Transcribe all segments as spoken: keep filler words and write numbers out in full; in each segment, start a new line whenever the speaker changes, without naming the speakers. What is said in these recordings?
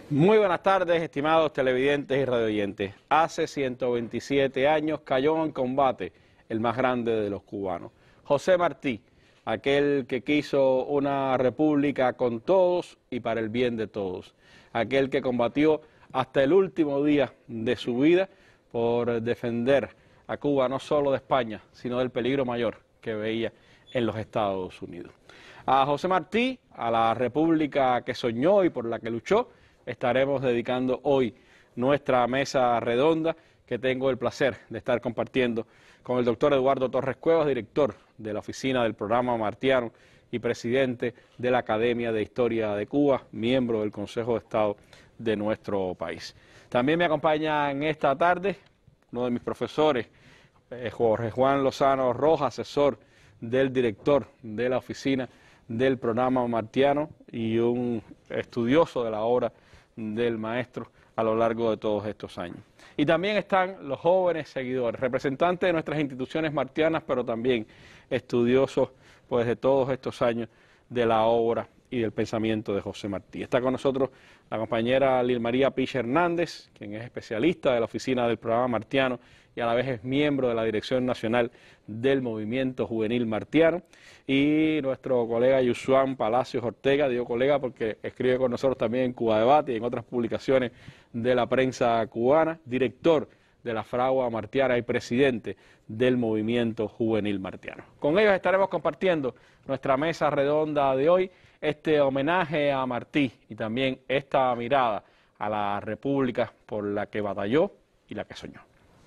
Muy buenas tardes, estimados televidentes y radioyentes. Hace ciento veintisiete años cayó en combate el más grande de los cubanos, José Martí, aquel que quiso una república con todos y para el bien de todos, aquel que combatió hasta el último día de su vida por defender a Cuba no solo de España, sino del peligro mayor que veía en los Estados Unidos. A José Martí, a la república que soñó y por la que luchó, estaremos dedicando hoy nuestra mesa redonda que tengo el placer de estar compartiendo con el doctor Eduardo Torres Cuevas, director de la oficina del programa Martiano y presidente de la Academia de Historia de Cuba, miembro del Consejo de Estado de nuestro país. También me acompaña en esta tarde uno de mis profesores, eh, Jorge Juan Lozano Rojas, asesor del director de la oficina del programa Martiano y un estudioso de la obra del maestro a lo largo de todos estos años. Y también están los jóvenes seguidores, representantes de nuestras instituciones martianas, pero también estudiosos pues, de todos estos años de la obra y del pensamiento de José Martí. Está con nosotros la compañera Lil María Piche Hernández, quien es especialista de la oficina del programa Martiano y a la vez es miembro de la Dirección Nacional del Movimiento Juvenil Martiano, y nuestro colega Yusuán Palacios Ortega, digo colega porque escribe con nosotros también en Cuba Debate y en otras publicaciones de la prensa cubana, director de la Fragua Martiana y presidente del Movimiento Juvenil Martiano. Con ellos estaremos compartiendo nuestra mesa redonda de hoy, este homenaje a Martí y también esta mirada a la república por la que batalló y la que soñó.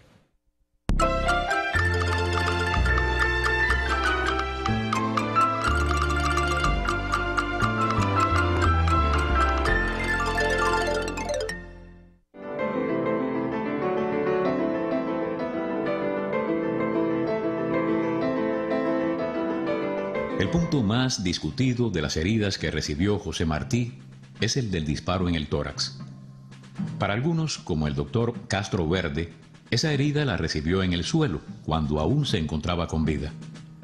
El punto más discutido de las heridas que recibió José Martí es el del disparo en el tórax. Para algunos, como el doctor Castro Verde, esa herida la recibió en el suelo, cuando aún se encontraba con vida.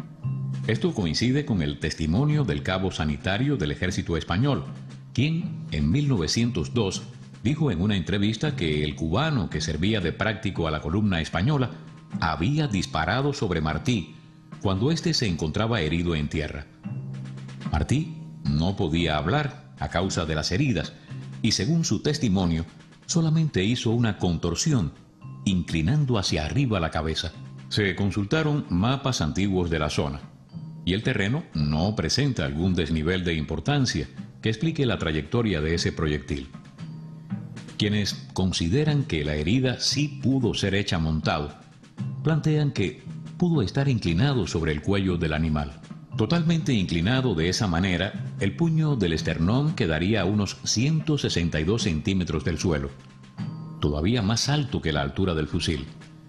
Esto coincide con el testimonio del cabo sanitario del ejército español, quien, en mil novecientos dos, dijo en una entrevista que el cubano que servía de práctico a la columna española había disparado sobre Martí cuando éste se encontraba herido en tierra. Martí no podía hablar a causa de las heridas y, según su testimonio, solamente hizo una contorsión, inclinando hacia arriba la cabeza. Se consultaron mapas antiguos de la zona y el terreno no presenta algún desnivel de importancia que explique la trayectoria de ese proyectil. Quienes consideran que la herida sí pudo ser hecha montado, plantean que pudo estar inclinado sobre el cuello del animal. Totalmente inclinado de esa manera, el puño del esternón quedaría a unos ciento sesenta y dos centímetros del suelo, todavía más alto que la altura del fusil.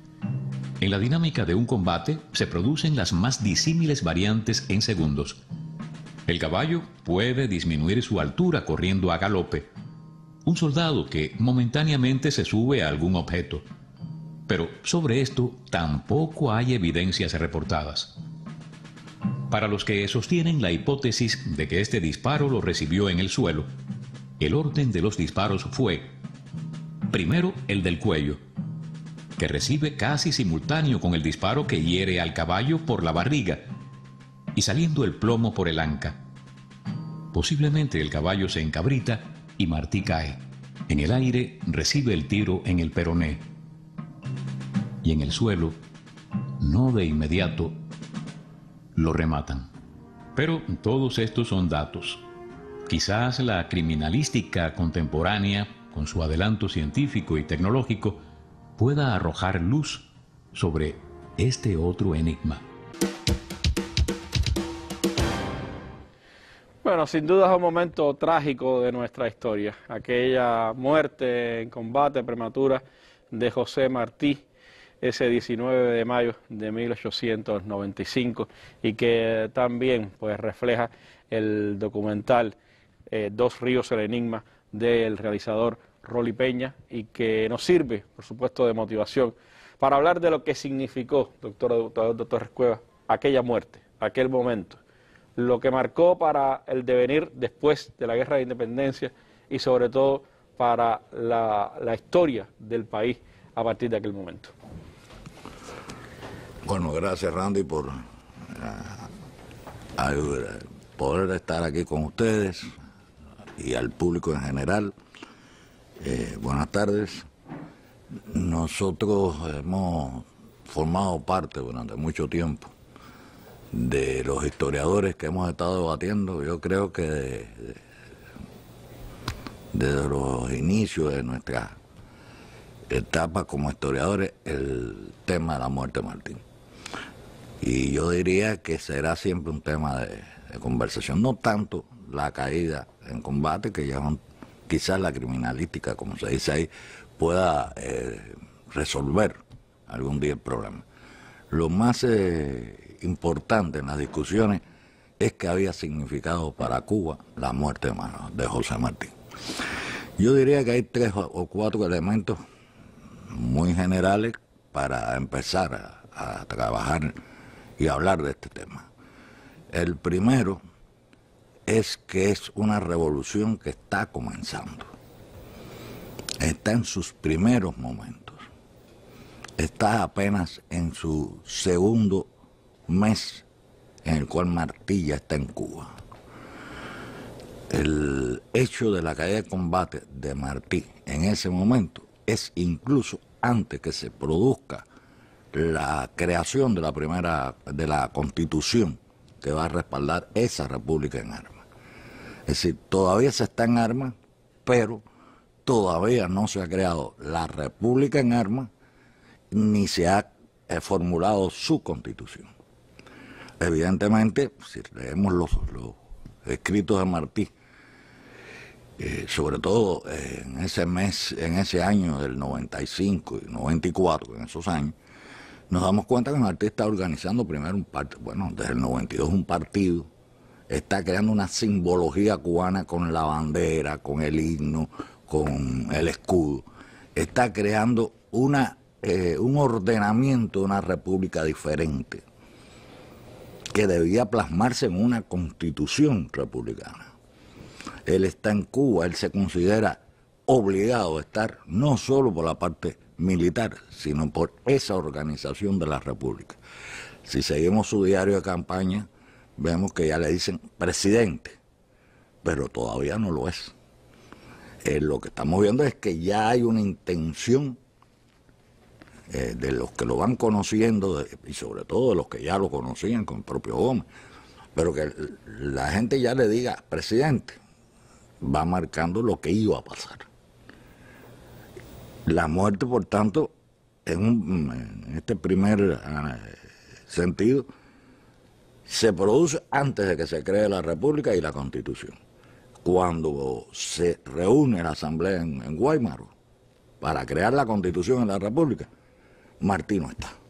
En la dinámica de un combate se producen las más disímiles variantes en segundos. El caballo puede disminuir su altura corriendo a galope. Un soldado que momentáneamente se sube a algún objeto. Pero sobre esto tampoco hay evidencias reportadas. Para los que sostienen la hipótesis de que este disparo lo recibió en el suelo, el orden de los disparos fue: primero el del cuello, que recibe casi simultáneo con el disparo que hiere al caballo por la barriga, y saliendo el plomo por el anca. Posiblemente el caballo se encabrita y Martí cae. En el aire recibe el tiro en el peroné. Y en el suelo, no de inmediato, lo rematan. Pero todos estos son datos. Quizás la criminalística contemporánea, con su adelanto científico y tecnológico, pueda arrojar luz sobre este otro enigma.
Bueno, sin duda es un momento trágico de nuestra historia, aquella muerte en combate prematura de José Martí, ese diecinueve de mayo de mil ochocientos noventa y cinco, y que también pues refleja el documental eh, Dos ríos, el enigma, del realizador Rolly Peña, y que nos sirve, por supuesto, de motivación para hablar de lo que significó, doctor, doctor Torres Cuevas, aquella muerte, aquel momento, lo que marcó para el devenir después de la Guerra de Independencia y sobre todo para la, la historia del país a partir de aquel momento.
Bueno, gracias Randy por uh, ayudar, poder estar aquí con ustedes y al público en general. Eh, buenas tardes. Nosotros hemos formado parte durante mucho tiempo de los historiadores que hemos estado debatiendo. Yo creo que de, de, desde los inicios de nuestra etapa como historiadores, el tema de la muerte de Martín. Y yo diría que será siempre un tema de, de conversación, no tanto la caída en combate, que ya un, quizás la criminalística, como se dice ahí, pueda eh, resolver algún día el problema. Lo más eh, importante en las discusiones es que había significado para Cuba la muerte de, de José Martí. Yo diría que hay tres o cuatro elementos muy generales para empezar a, a trabajar y hablar de este tema. El primero es que es una revolución que está comenzando. Está en sus primeros momentos. Está apenas en su segundo mes en el cual Martí ya está en Cuba. El hecho de la caída de combate de Martí en ese momento es incluso antes que se produzca la creación de la primera, de la Constitución que va a respaldar esa república en armas. Es decir, todavía se está en armas, pero todavía no se ha creado la república en armas, ni se ha eh, formulado su Constitución. Evidentemente, si leemos los, los escritos de Martí, eh, sobre todo eh, en ese mes, en ese año del noventa y cinco y noventa y cuatro, en esos años, nos damos cuenta que Martí está organizando primero un partido, bueno, desde el noventa y dos un partido, está creando una simbología cubana con la bandera, con el himno, con el escudo, está creando una, eh, un ordenamiento de una república diferente que debía plasmarse en una constitución republicana. Él está en Cuba, él se considera obligado a estar no solo por la parte militar, sino por esa organización de la república. Si seguimos su diario de campaña, vemos que ya le dicen presidente, pero todavía no lo es. Eh, lo que estamos viendo es que ya hay una intención eh, de los que lo van conociendo, de, y sobre todo de los que ya lo conocían con el propio Gómez, pero que la gente ya le diga presidente, va marcando lo que iba a pasar. La muerte, por tanto, en, un, en este primer uh, sentido, se produce antes de que se cree la República y la Constitución. Cuando se reúne la Asamblea en, en Guaymaro para crear la Constitución en la República, Martí no está.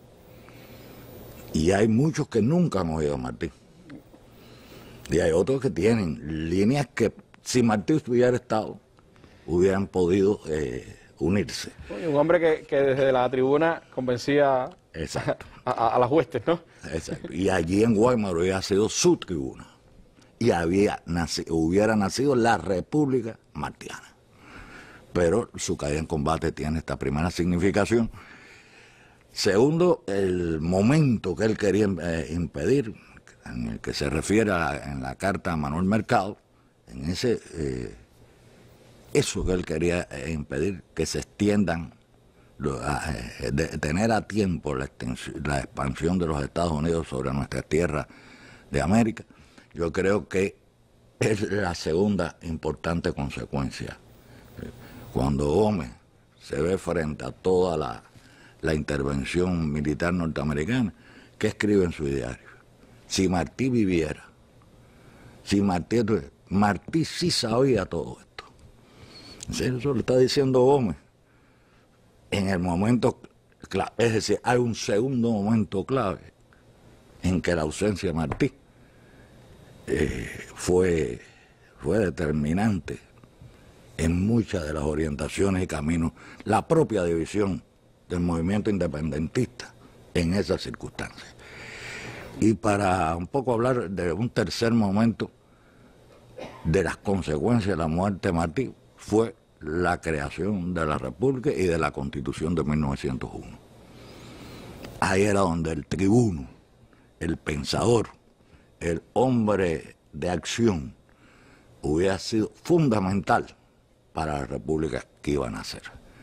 Y hay muchos que nunca han oído a Martí. Y hay otros que tienen líneas que, si Martí hubiera estado, hubieran podido eh, unirse.
Un hombre que, que desde la tribuna convencía
Exacto.
A, a, a las huestes, ¿no?
Exacto. Y allí en Guaymaro había sido su tribuna. Y había naci, hubiera nacido la República Martiana. Pero su caída en combate tiene esta primera significación. Segundo, el momento que él quería eh, impedir, en el que se refiere a la, en la carta a Manuel Mercado, en ese, eh, eso que él quería eh, impedir, que se extiendan, lo, eh, de, tener a tiempo la, la expansión de los Estados Unidos sobre nuestras tierras de América, yo creo que es la segunda importante consecuencia. Cuando Gómez se ve frente a toda la, la intervención militar norteamericana, ¿qué escribe en su diario? Si Martí viviera, si Martí, Martí sí sabía todo esto. Eso lo está diciendo Gómez. En el momento clave, es decir, hay un segundo momento clave en que la ausencia de Martí eh, fue, fue determinante en muchas de las orientaciones y caminos, la propia división del movimiento independentista en esas circunstancias. Y para un poco hablar de un tercer momento de las consecuencias de la muerte de Martí, fue la creación de la República y de la Constitución de mil novecientos uno. Ahí era donde el tribuno, el pensador, el hombre de acción, hubiera sido fundamental para la República que iban a hacer.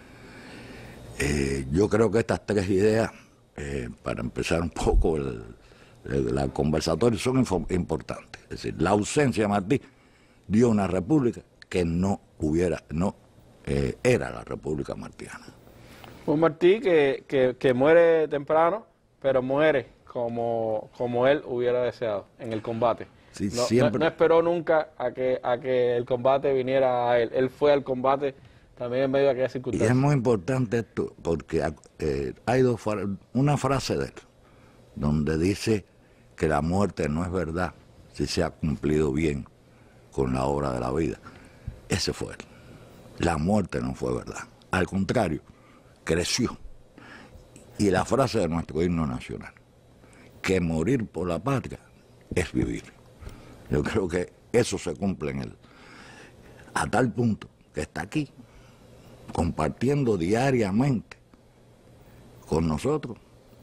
Eh, yo creo que estas tres ideas, eh, para empezar un poco el, el, el conversatorio, son importantes. Es decir, la ausencia de Martí dio una república que no hubiera, no eh, era la República Martiana.
Un Martí que, que, que muere temprano, pero muere como, como él hubiera deseado en el combate.
Sí,
no,
siempre...
no, no esperó nunca a que, a que el combate viniera a él. Él fue al combate también en medio de aquella circunstancia.
Y es muy importante esto porque eh, hay dos, una frase de él donde dice que la muerte no es verdad si se ha cumplido bien con la obra de la vida. Ese fue él. La muerte no fue verdad. Al contrario, creció. Y la frase de nuestro himno nacional, que morir por la patria es vivir. Yo creo que eso se cumple en él. A tal punto que está aquí, compartiendo diariamente con nosotros.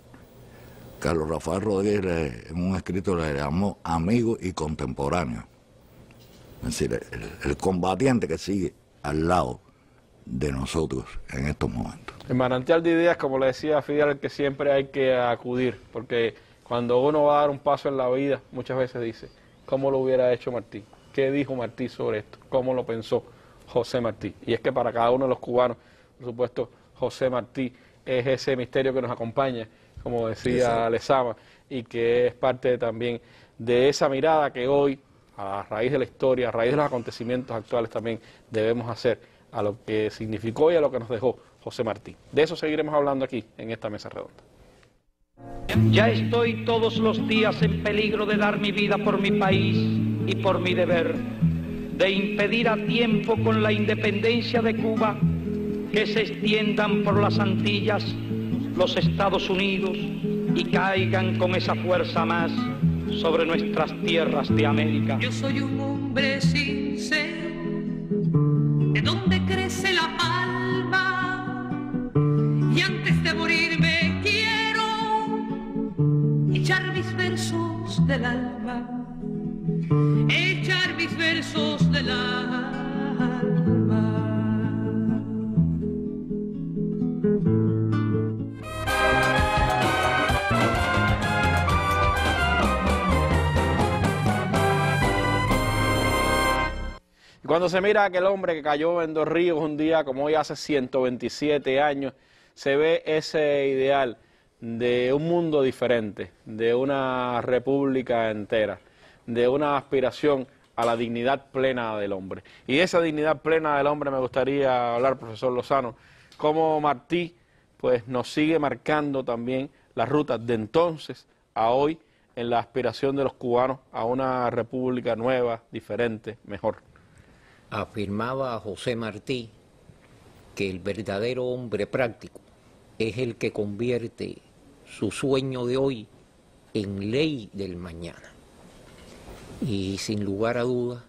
Carlos Rafael Rodríguez en un escrito le llamó amigo y contemporáneo. Es decir, el, el combatiente que sigue al lado de nosotros en estos momentos.
El manantial de ideas, como le decía Fidel, al que siempre hay que acudir, porque cuando uno va a dar un paso en la vida, muchas veces dice, ¿cómo lo hubiera hecho Martí? ¿Qué dijo Martí sobre esto? ¿Cómo lo pensó José Martí? Y es que para cada uno de los cubanos, por supuesto, José Martí es ese misterio que nos acompaña, como decía sí, Lezama, y que es parte también de esa mirada que hoy, a raíz de la historia, a raíz de los acontecimientos actuales también debemos hacer a lo que significó y a lo que nos dejó José Martí. De eso seguiremos hablando aquí, en esta mesa redonda.
Ya estoy todos los días en peligro de dar mi vida por mi país y por mi deber, de impedir a tiempo con la independencia de Cuba que se extiendan por las Antillas los Estados Unidos y caigan con esa fuerza más sobre nuestras tierras de América.
Yo soy un hombre sincero, de donde crece la palma, y antes de morirme quiero echar mis versos del alma, echar mis versos del alma.
Cuando se mira a aquel hombre que cayó en Dos Ríos un día como hoy hace ciento veintisiete años, se ve ese ideal de un mundo diferente, de una república entera, de una aspiración a la dignidad plena del hombre. Y de esa dignidad plena del hombre me gustaría hablar, profesor Lozano, cómo Martí pues, nos sigue marcando también las rutas de entonces a hoy en la aspiración de los cubanos a una república nueva, diferente, mejor.
Afirmaba José Martí que el verdadero hombre práctico es el que convierte su sueño de hoy en ley del mañana. Y sin lugar a dudas,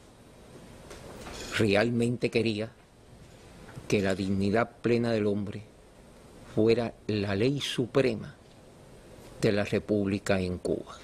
realmente quería que la dignidad plena del hombre fuera la ley suprema de la República en Cuba.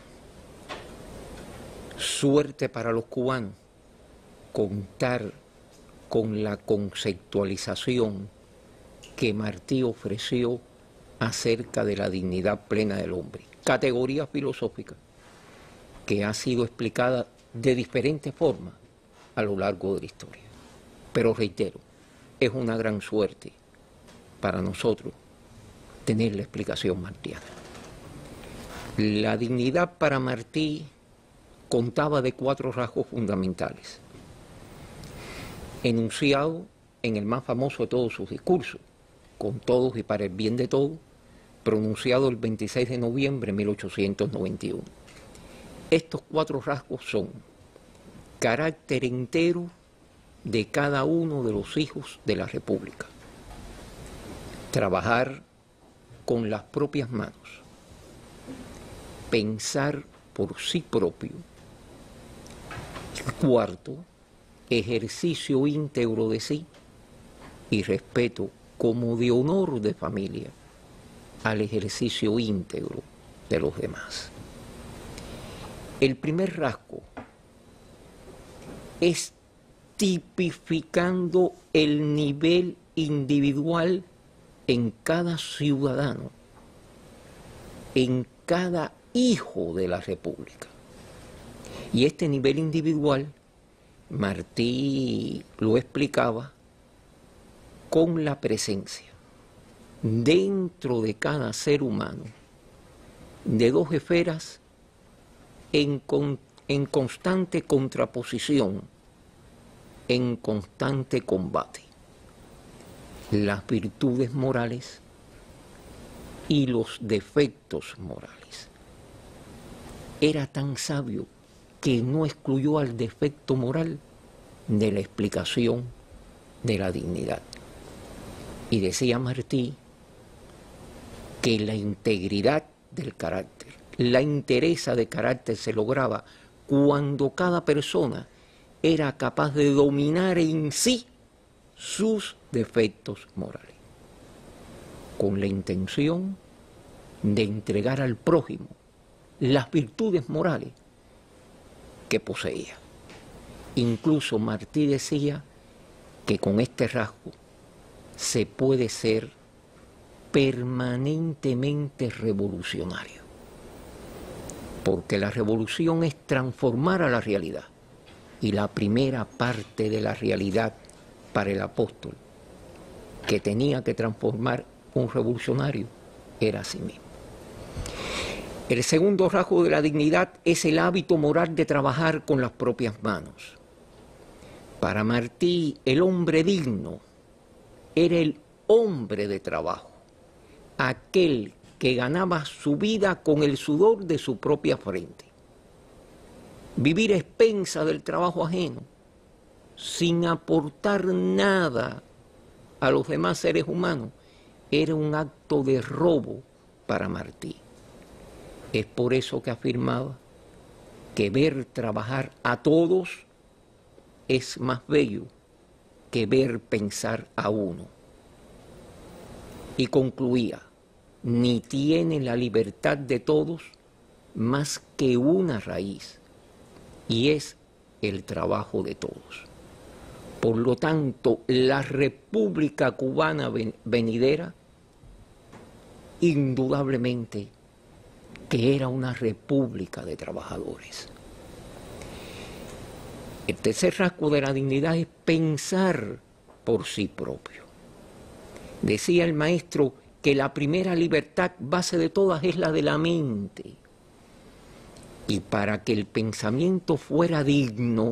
Suerte para los cubanos contar con la conceptualización que Martí ofreció acerca de la dignidad plena del hombre, categoría filosófica que ha sido explicada de diferentes formas a lo largo de la historia. Pero reitero, es una gran suerte para nosotros tener la explicación martiana. La dignidad para Martí contaba de cuatro rasgos fundamentales, enunciado en el más famoso de todos sus discursos, con todos y para el bien de todos, pronunciado el veintiséis de noviembre de mil ochocientos noventa y uno. Estos cuatro rasgos son carácter entero de cada uno de los hijos de la República, trabajar con las propias manos, pensar por sí propio. El cuarto, ejercicio íntegro de sí y respeto como de honor de familia al ejercicio íntegro de los demás. El primer rasgo es tipificando el nivel individual en cada ciudadano, en cada hijo de la República. Y este nivel individual, Martí lo explicaba con la presencia dentro de cada ser humano de dos esferas en, con, en constante contraposición, en constante combate: las virtudes morales y los defectos morales. Era tan sabio que no excluyó al defecto moral de la explicación de la dignidad. Y decía Martí que la integridad del carácter, la entereza de carácter se lograba cuando cada persona era capaz de dominar en sí sus defectos morales, con la intención de entregar al prójimo las virtudes morales que poseía. Incluso Martí decía que con este rasgo se puede ser permanentemente revolucionario, porque la revolución es transformar a la realidad, y la primera parte de la realidad para el apóstol que tenía que transformar un revolucionario era a sí mismo. El segundo rasgo de la dignidad es el hábito moral de trabajar con las propias manos. Para Martí, el hombre digno era el hombre de trabajo, aquel que ganaba su vida con el sudor de su propia frente. Vivir a expensa del trabajo ajeno, sin aportar nada a los demás seres humanos, era un acto de robo para Martí. Es por eso que afirmaba que ver trabajar a todos es más bello que ver pensar a uno. Y concluía: ni tiene la libertad de todos más que una raíz, y es el trabajo de todos. Por lo tanto, la República Cubana venidera, indudablemente, que era una república de trabajadores. El tercer rasgo de la dignidad es pensar por sí propio. Decía el maestro que la primera libertad, base de todas, es la de la mente. Y para que el pensamiento fuera digno,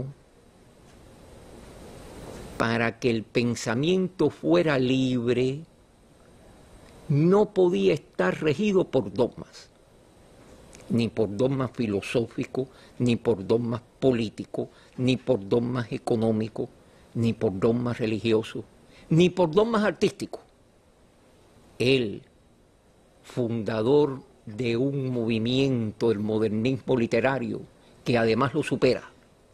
para que el pensamiento fuera libre, no podía estar regido por dogmas, ni por dogmas filosóficos, ni por dogmas políticos, ni por dogmas económicos, ni por dogmas religiosos, ni por dogmas artísticos. Él, fundador de un movimiento, el modernismo literario, que además lo supera,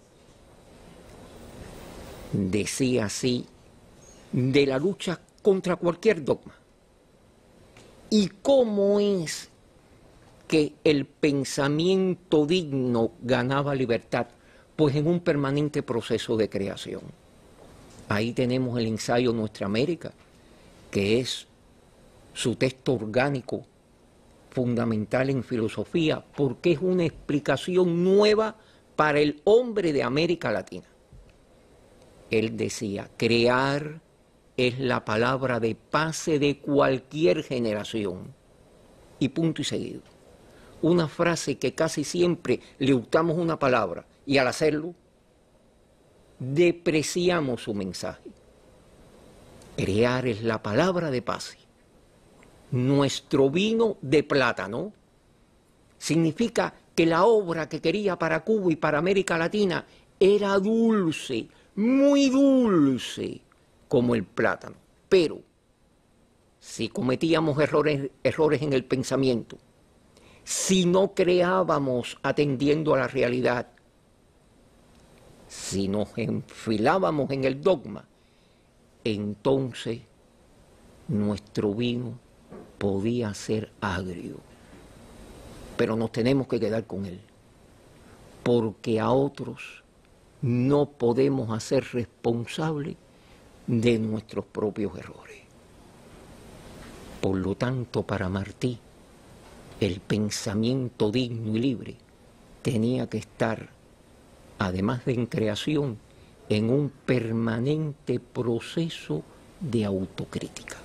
decía así de la lucha contra cualquier dogma. ¿Y cómo es que el pensamiento digno ganaba libertad? Pues en un permanente proceso de creación. Ahí tenemos el ensayo Nuestra América, que es su texto orgánico fundamental en filosofía, porque es una explicación nueva para el hombre de América Latina. Él decía: crear es la palabra de pase de cualquier generación. Y punto y seguido. Una frase que casi siempre le hurtamos una palabra y al hacerlo depreciamos su mensaje. Crear es la palabra de pase. Nuestro vino de plátano significa que la obra que quería para Cuba y para América Latina era dulce, muy dulce, como el plátano. Pero si cometíamos errores, errores en el pensamiento, si no creábamos atendiendo a la realidad, si nos enfilábamos en el dogma, entonces nuestro vino podía ser agrio, pero nos tenemos que quedar con él, porque a otros no podemos hacer responsables de nuestros propios errores. Por lo tanto, para Martí, el pensamiento digno y libre tenía que estar, además de en creación, en un permanente proceso de autocrítica.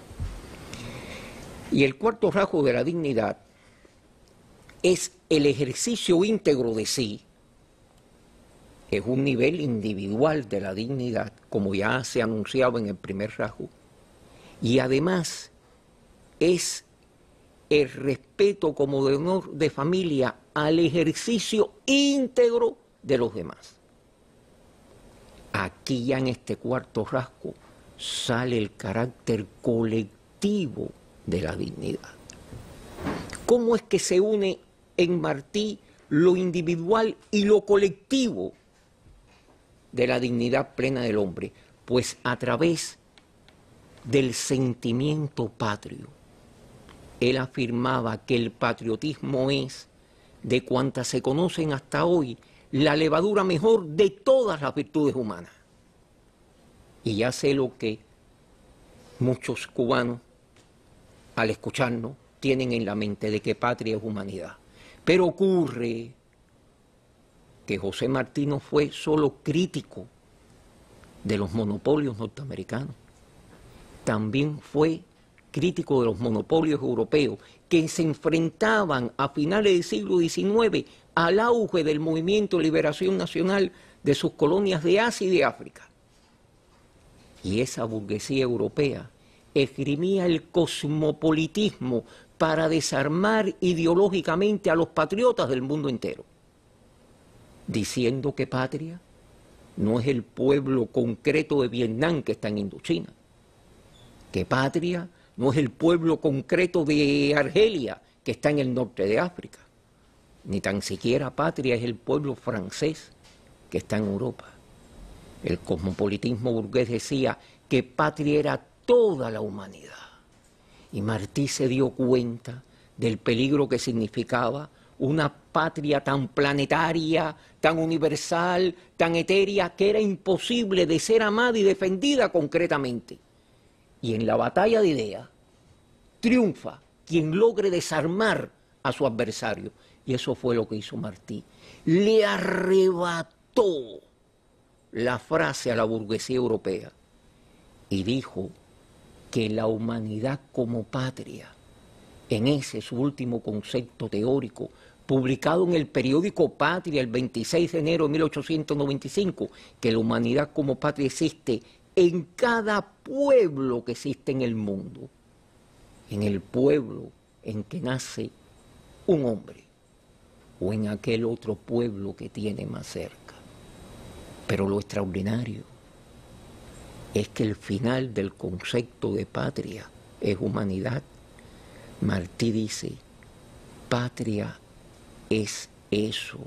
Y el cuarto rasgo de la dignidad es el ejercicio íntegro de sí. Es un nivel individual de la dignidad, como ya se anunciaba en el primer rasgo, y además es el respeto como de honor de familia al ejercicio íntegro de los demás. Aquí ya en este cuarto rasgo sale el carácter colectivo de la dignidad. ¿Cómo es que se une en Martí lo individual y lo colectivo de la dignidad plena del hombre? Pues a través del sentimiento patrio. Él afirmaba que el patriotismo es, de cuantas se conocen hasta hoy, la levadura mejor de todas las virtudes humanas. Y ya sé lo que muchos cubanos, al escucharnos, tienen en la mente de que patria es humanidad. Pero ocurre que José Martí no fue solo crítico de los monopolios norteamericanos, también fue crítico de los monopolios europeos que se enfrentaban a finales del siglo diecinueve al auge del movimiento de liberación nacional de sus colonias de Asia y de África. Y esa burguesía europea esgrimía el cosmopolitismo para desarmar ideológicamente a los patriotas del mundo entero, diciendo que patria no es el pueblo concreto de Vietnam que está en Indochina, que patria no es el pueblo concreto de Argelia que está en el norte de África, ni tan siquiera patria es el pueblo francés que está en Europa. El cosmopolitismo burgués decía que patria era toda la humanidad. Y Martí se dio cuenta del peligro que significaba una patria tan planetaria, tan universal, tan etérea, que era imposible de ser amada y defendida concretamente. Y en la batalla de ideas triunfa quien logre desarmar a su adversario. Y eso fue lo que hizo Martí. Le arrebató la frase a la burguesía europea y dijo que la humanidad como patria, en ese su último concepto teórico, publicado en el periódico Patria el veintiséis de enero de mil ochocientos noventa y cinco, que la humanidad como patria existe en cada pueblo que existe en el mundo, en el pueblo en que nace un hombre o en aquel otro pueblo que tiene más cerca. Pero lo extraordinario es que el final del concepto de patria es humanidad. Martí dice, patria es eso.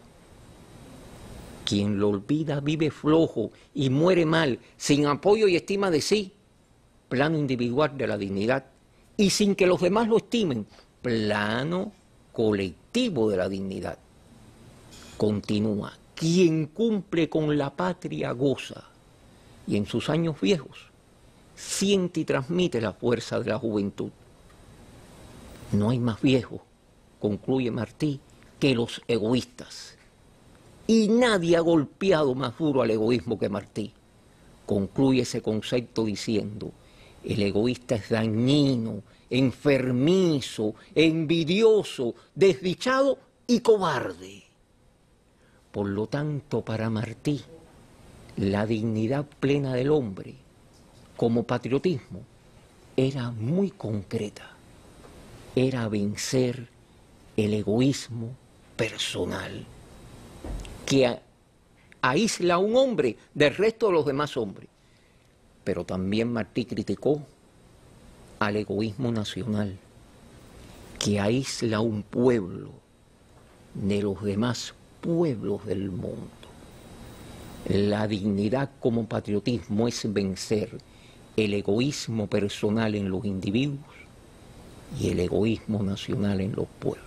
Quien lo olvida vive flojo y muere mal, sin apoyo y estima de sí, plano individual de la dignidad, y sin que los demás lo estimen, plano colectivo de la dignidad. Continúa, quien cumple con la patria goza, y en sus años viejos siente y transmite la fuerza de la juventud. No hay más viejos, concluye Martí, que los egoístas. Y nadie ha golpeado más duro al egoísmo que Martí. Concluye ese concepto diciendo, el egoísta es dañino, enfermizo, envidioso, desdichado y cobarde. Por lo tanto, para Martí, la dignidad plena del hombre, como patriotismo, era muy concreta. Era vencer el egoísmo personal, que aísla a un hombre del resto de los demás hombres. Pero también Martí criticó al egoísmo nacional, que aísla a un pueblo de los demás pueblos del mundo. La dignidad como patriotismo es vencer el egoísmo personal en los individuos y el egoísmo nacional en los pueblos.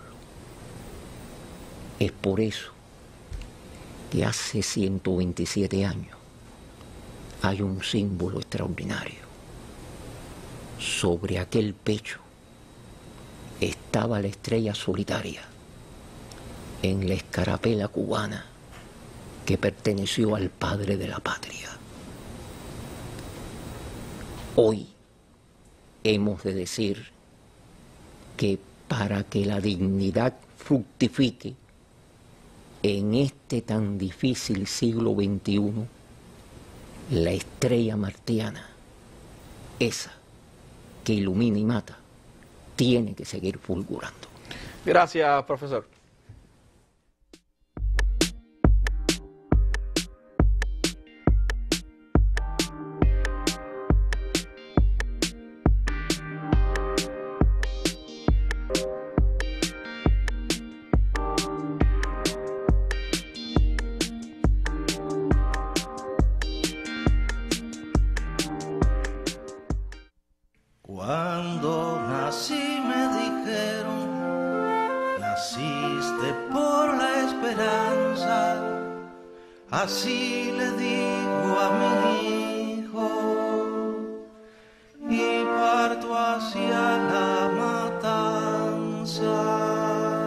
Es por eso que hace ciento veintisiete años hay un símbolo extraordinario. Sobre aquel pecho estaba la estrella solitaria en la escarapela cubana que perteneció al padre de la patria. Hoy hemos de decir que para que la dignidad fructifique en este tan difícil siglo veintiuno, la estrella martiana, esa que ilumina y mata, tiene que seguir fulgurando.
Gracias, profesor.
Cuando nací me dijeron, naciste por la esperanza, así le digo a mi hijo, y parto hacia la matanza.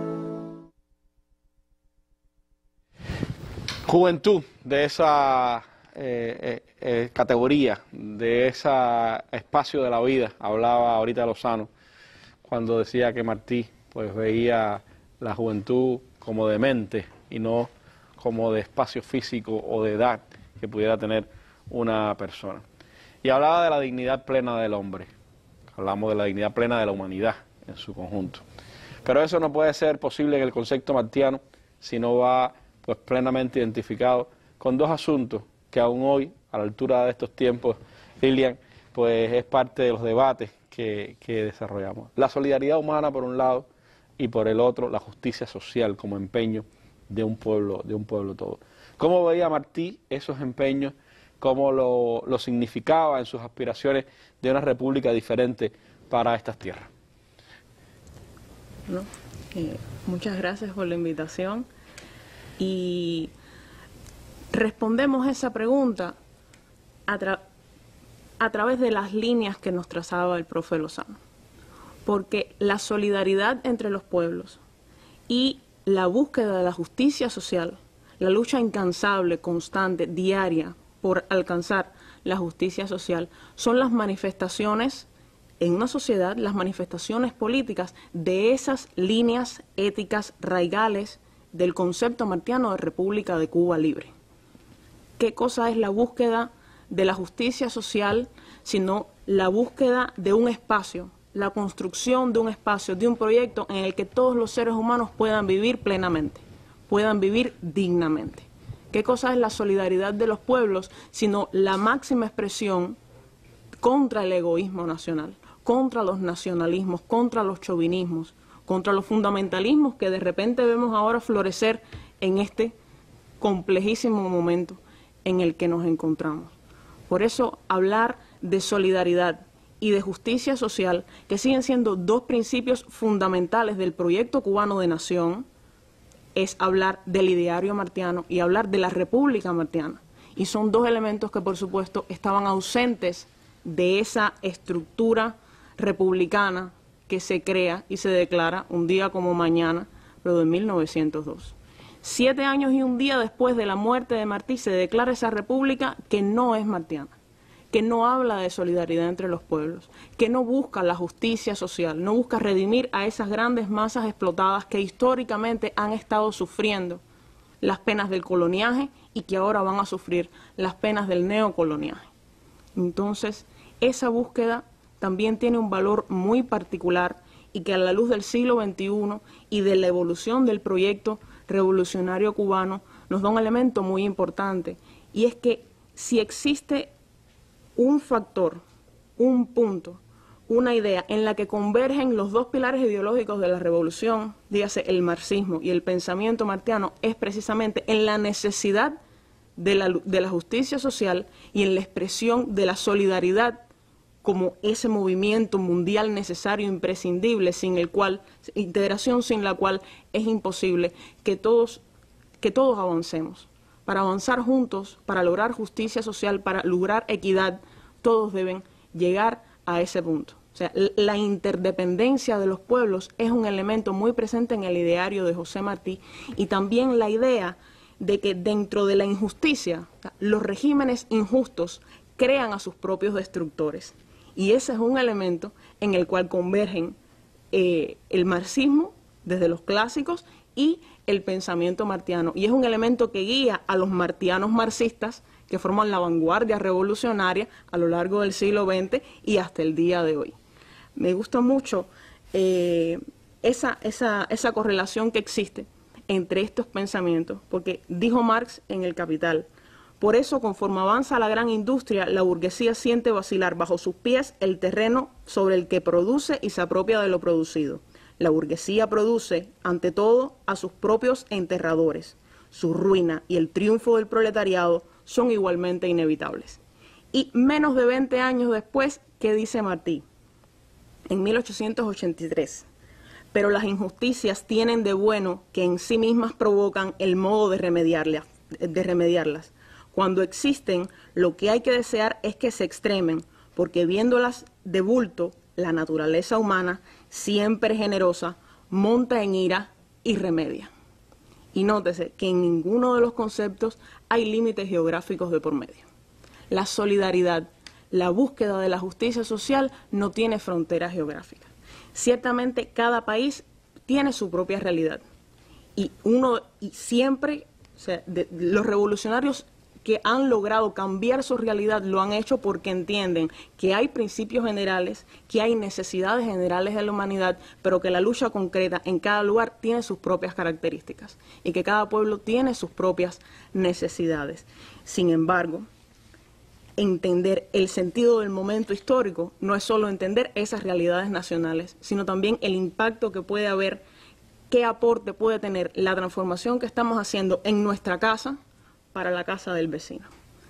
Juventud de esa eh, eh, eh, categoría, de ese espacio de la vida. Hablaba ahorita Lozano cuando decía que Martí pues veía la juventud como de mente y no como de espacio físico o de edad que pudiera tener una persona. Y hablaba de la dignidad plena del hombre. Hablamos de la dignidad plena de la humanidad en su conjunto. Pero eso no puede ser posible en el concepto martiano si no va pues plenamente identificado con dos asuntos que aún hoy, a la altura de estos tiempos, Lilian, pues es parte de los debates que, que desarrollamos. La solidaridad humana por un lado y por el otro la justicia social como empeño de un pueblo, de un pueblo todo. ¿Cómo veía Martí esos empeños? ¿Cómo lo, lo significaba en sus aspiraciones de una república diferente para estas tierras?
No, eh, muchas gracias por la invitación. Y respondemos esa pregunta a, tra a través de las líneas que nos trazaba el profe Lozano. Porque la solidaridad entre los pueblos y la búsqueda de la justicia social, la lucha incansable, constante, diaria por alcanzar la justicia social, son las manifestaciones en una sociedad, las manifestaciones políticas de esas líneas éticas raigales del concepto martiano de República de Cuba Libre. ¿Qué cosa es la búsqueda de la justicia social, sino la búsqueda de un espacio, la construcción de un espacio, de un proyecto en el que todos los seres humanos puedan vivir plenamente, puedan vivir dignamente? ¿Qué cosa es la solidaridad de los pueblos, sino la máxima expresión contra el egoísmo nacional, contra los nacionalismos, contra los chauvinismos, contra los fundamentalismos que de repente vemos ahora florecer en este complejísimo momento en el que nos encontramos? Por eso hablar de solidaridad y de justicia social, que siguen siendo dos principios fundamentales del proyecto cubano de nación, es hablar del ideario martiano y hablar de la República martiana. Y son dos elementos que, por supuesto, estaban ausentes de esa estructura republicana que se crea y se declara un día como mañana, pero de mil novecientos dos. Siete años y un día después de la muerte de Martí se declara esa república que no es martiana, que no habla de solidaridad entre los pueblos, que no busca la justicia social, no busca redimir a esas grandes masas explotadas que históricamente han estado sufriendo las penas del coloniaje y que ahora van a sufrir las penas del neocoloniaje. Entonces, esa búsqueda también tiene un valor muy particular y que a la luz del siglo veintiuno y de la evolución del proyecto revolucionario cubano nos da un elemento muy importante, y es que si existe un factor, un punto, una idea en la que convergen los dos pilares ideológicos de la revolución, dígase el marxismo y el pensamiento martiano, es precisamente en la necesidad de la, de la justicia social y en la expresión de la solidaridad como ese movimiento mundial necesario, imprescindible, sin el cual, integración sin la cual es imposible que todos, que todos avancemos. Para avanzar juntos, para lograr justicia social, para lograr equidad, todos deben llegar a ese punto. O sea, la interdependencia de los pueblos es un elemento muy presente en el ideario de José Martí, y también la idea de que dentro de la injusticia, los regímenes injustos crean a sus propios destructores. Y ese es un elemento en el cual convergen eh, el marxismo desde los clásicos y el pensamiento martiano. Y es un elemento que guía a los martianos marxistas que forman la vanguardia revolucionaria a lo largo del siglo veinte y hasta el día de hoy. Me gusta mucho eh, esa, esa, esa correlación que existe entre estos pensamientos, porque dijo Marx en El Capital: por eso, conforme avanza la gran industria, la burguesía siente vacilar bajo sus pies el terreno sobre el que produce y se apropia de lo producido. La burguesía produce, ante todo, a sus propios enterradores. Su ruina y el triunfo del proletariado son igualmente inevitables. Y menos de veinte años después, ¿qué dice Martí? En mil ochocientos ochenta y tres. Pero las injusticias tienen de bueno que en sí mismas provocan el modo de remediarlas. De remediarlas. Cuando existen, lo que hay que desear es que se extremen, porque viéndolas de bulto, la naturaleza humana, siempre generosa, monta en ira y remedia. Y nótese que en ninguno de los conceptos hay límites geográficos de por medio. La solidaridad, la búsqueda de la justicia social no tiene fronteras geográficas. Ciertamente cada país tiene su propia realidad. Y uno y siempre, o sea, de, los revolucionarios que han logrado cambiar su realidad lo han hecho porque entienden que hay principios generales, que hay necesidades generales de la humanidad, pero que la lucha concreta en cada lugar tiene sus propias características y que cada pueblo tiene sus propias necesidades. Sin embargo, entender el sentido del momento histórico no es solo entender esas realidades nacionales, sino también el impacto que puede haber, qué aporte puede tener la transformación que estamos haciendo en nuestra casa para la casa del vecino.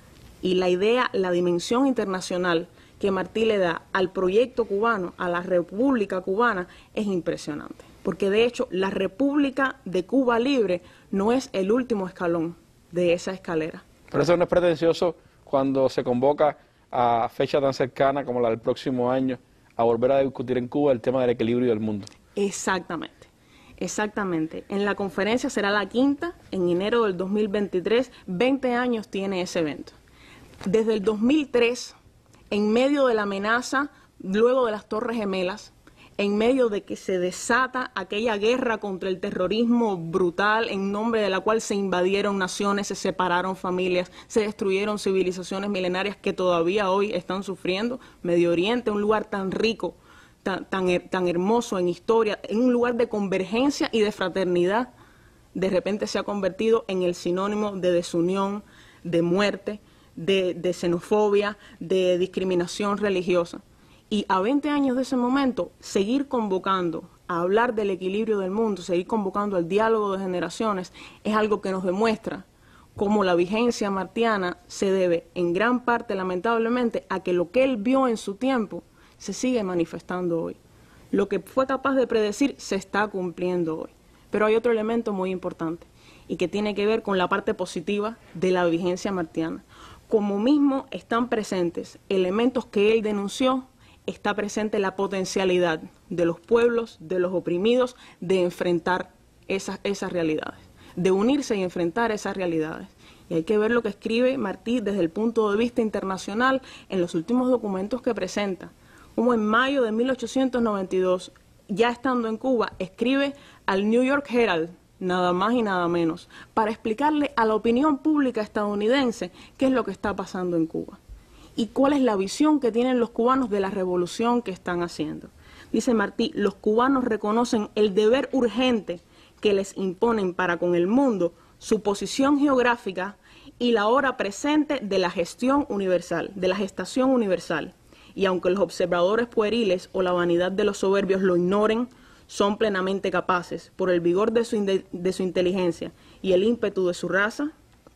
Y la idea, la dimensión internacional que Martí le da al proyecto cubano, a la República Cubana, es impresionante. Porque de hecho, la República de Cuba Libre no es el último escalón de esa escalera.
Pero eso no es pretencioso cuando se convoca a fecha tan cercana como la del próximo año a volver a discutir en Cuba el tema del equilibrio del mundo.
Exactamente. Exactamente. En la conferencia será la quinta, en enero del dos mil veintitrés, veinte años tiene ese evento. Desde el dos mil tres, en medio de la amenaza, luego de las Torres Gemelas, en medio de que se desata aquella guerra contra el terrorismo brutal en nombre de la cual se invadieron naciones, se separaron familias, se destruyeron civilizaciones milenarias que todavía hoy están sufriendo. Medio Oriente, un lugar tan rico, Tan, tan, tan hermoso en historia, en un lugar de convergencia y de fraternidad, de repente se ha convertido en el sinónimo de desunión, de muerte, de, de xenofobia, de discriminación religiosa. Y a veinte años de ese momento, seguir convocando a hablar del equilibrio del mundo, seguir convocando al diálogo de generaciones, es algo que nos demuestra cómo la vigencia martiana se debe en gran parte, lamentablemente, a que lo que él vio en su tiempo se sigue manifestando hoy. Lo que fue capaz de predecir se está cumpliendo hoy. Pero hay otro elemento muy importante y que tiene que ver con la parte positiva de la vigencia martiana. Como mismo están presentes elementos que él denunció, está presente la potencialidad de los pueblos, de los oprimidos, de enfrentar esas, esas realidades, de unirse y enfrentar esas realidades. Y hay que ver lo que escribe Martí desde el punto de vista internacional en los últimos documentos que presenta. Como en mayo de mil ochocientos noventa y dos, ya estando en Cuba, escribe al New York Herald, nada más y nada menos, para explicarle a la opinión pública estadounidense qué es lo que está pasando en Cuba y cuál es la visión que tienen los cubanos de la revolución que están haciendo. Dice Martí, los cubanos reconocen el deber urgente que les imponen para con el mundo, su posición geográfica y la hora presente de la gestión universal, de la gestación universal. Y aunque los observadores pueriles o la vanidad de los soberbios lo ignoren, son plenamente capaces, por el vigor de su, de su inteligencia y el ímpetu de su raza,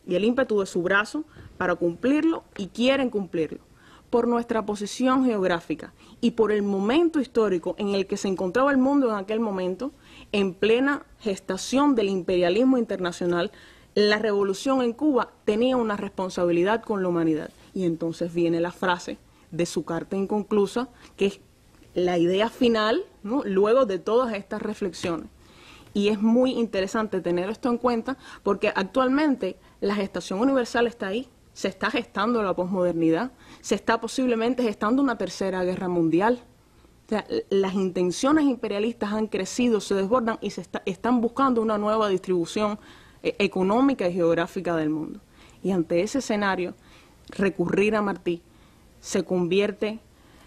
y el ímpetu de su brazo para cumplirlo, y quieren cumplirlo. Por nuestra posición geográfica y por el momento histórico en el que se encontraba el mundo en aquel momento, en plena gestación del imperialismo internacional, la revolución en Cuba tenía una responsabilidad con la humanidad. Y entonces viene la frase de su carta inconclusa, que es la idea final, ¿no?, luego de todas estas reflexiones. Y es muy interesante tener esto en cuenta porque actualmente la gestación universal está ahí. Se está gestando la posmodernidad, se está posiblemente gestando una tercera guerra mundial. O sea, las intenciones imperialistas han crecido, se desbordan y se está, están buscando una nueva distribución eh, económica y geográfica del mundo. Y ante ese escenario, recurrir a Martí se convierte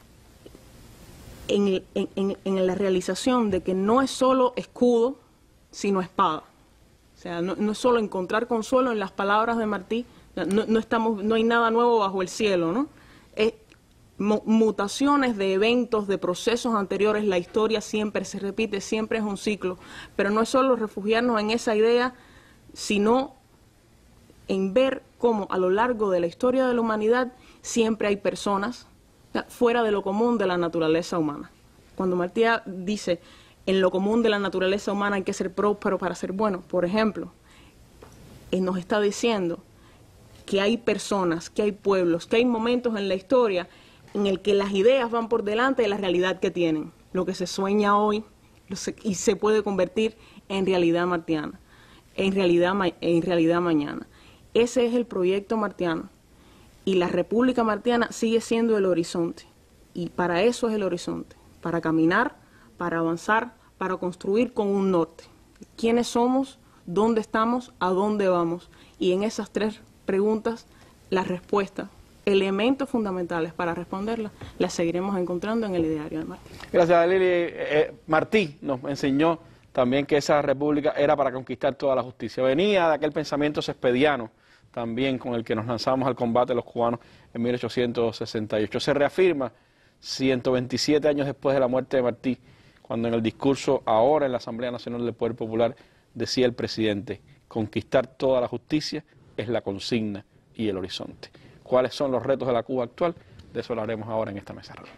en, en, en, en la realización de que no es solo escudo, sino espada. O sea, no, no es solo encontrar consuelo en las palabras de Martí. No, no, estamos, no hay nada nuevo bajo el cielo, ¿no? Es, mutaciones de eventos, de procesos anteriores, la historia siempre se repite, siempre es un ciclo, pero no es solo refugiarnos en esa idea, sino en ver cómo a lo largo de la historia de la humanidad siempre hay personas fuera de lo común de la naturaleza humana. Cuando Martí dice, en lo común de la naturaleza humana hay que ser próspero para ser bueno, por ejemplo, él nos está diciendo que hay personas, que hay pueblos, que hay momentos en la historia en el que las ideas van por delante de la realidad que tienen. Lo que se sueña hoy y se puede convertir en realidad martiana, en realidad, en realidad mañana. Ese es el proyecto martiano y la República Martiana sigue siendo el horizonte. Y para eso es el horizonte, para caminar, para avanzar, para construir con un norte. ¿Quiénes somos? ¿Dónde estamos? ¿A dónde vamos? Y en esas tres preguntas, las respuestas, elementos fundamentales para responderlas, las seguiremos encontrando en el ideario de Martí.
Gracias, Lili. Eh, Martí nos enseñó también que esa república era para conquistar toda la justicia. Venía de aquel pensamiento cespediano también con el que nos lanzamos al combate los cubanos en mil ochocientos sesenta y ocho. Se reafirma ciento veintisiete años después de la muerte de Martí, cuando en el discurso ahora en la Asamblea Nacional del Poder Popular decía el presidente, conquistar toda la justicia es la consigna y el horizonte. ¿Cuáles son los retos de la Cuba actual? De eso hablaremos ahora en esta mesa redonda.